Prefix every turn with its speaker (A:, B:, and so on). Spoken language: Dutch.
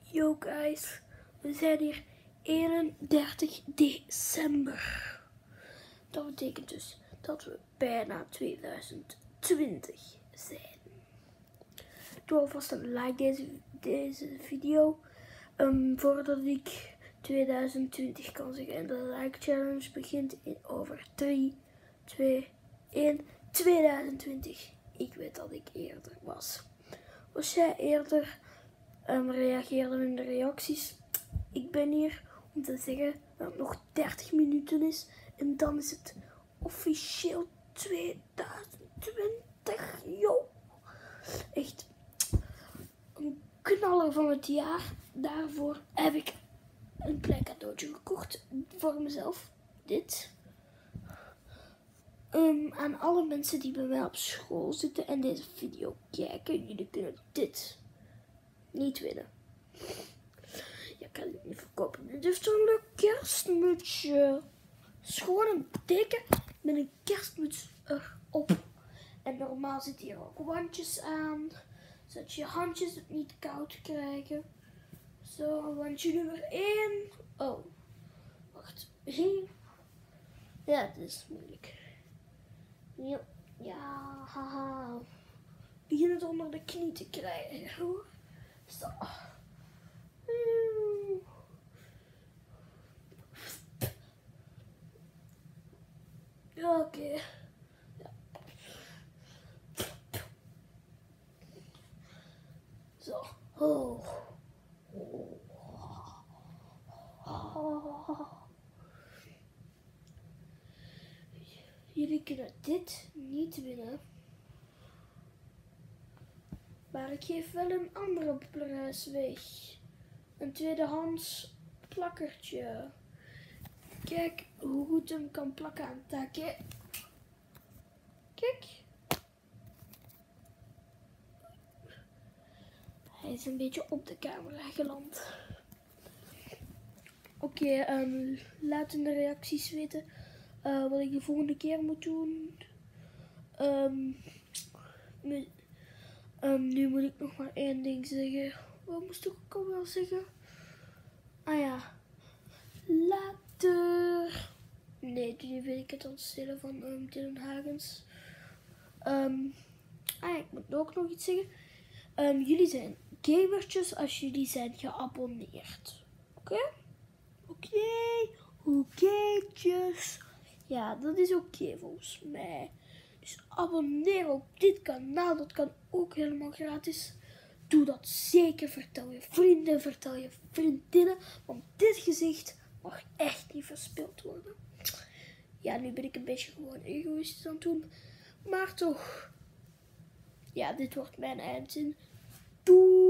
A: Yo guys, we zijn hier 31 december. Dat betekent dus dat we bijna 2020 zijn. Doe alvast een like deze video. Voordat ik 2020 kan zeggen. En de like challenge begint in over 3, 2, 1, 2020. Ik weet dat ik eerder was. Als jij eerder reageerde in de reacties. Ik ben hier om te zeggen dat het nog 30 minuten is. En dan is het officieel 2020. Yo. Echt een knaller van het jaar. Daarvoor heb ik een klein cadeautje gekocht voor mezelf. Dit. Aan alle mensen die bij mij op school zitten en deze video kijken. Jullie kunnen dit niet winnen. Je kan het niet verkopen. Dit is zo'n leuk kerstmutsje. Het is gewoon een teken met een kerstmuts erop. En normaal zitten hier ook wandjes aan. Zodat je handjes het niet koud krijgen. Zo, wandje nummer 1. Oh, wacht. Ja, dit is moeilijk. Ja, haha. Begin het onder de knie te krijgen hoor. Zo. Oké. Ja. Zo. Oh. Jullie kunnen dit niet winnen. Maar ik geef wel een andere prijs weg. Een tweedehands plakkertje. Kijk hoe goed hem kan plakken aan het takje. Kijk. Hij is een beetje op de camera geland. Oké, laat in de reacties weten wat ik de volgende keer moet doen. Nu moet ik nog maar één ding zeggen. Wat moest ik ook al wel zeggen? Ah ja. Later. Nee, nu weet ik het ontstellen van Dylan Hagens. Ik moet ook nog iets zeggen. Jullie zijn gamertjes als jullie zijn geabonneerd. Oké? Oké'tjes. Ja, dat is oké volgens mij. Dus abonneer op dit kanaal. Dat kan ook helemaal gratis. Doe dat zeker. Vertel je vrienden, vertel je vriendinnen. Want dit gezicht mag echt niet verspild worden. Ja, nu ben ik een beetje gewoon egoïstisch aan het doen. Maar toch. Ja, dit wordt mijn eindzin. Doei!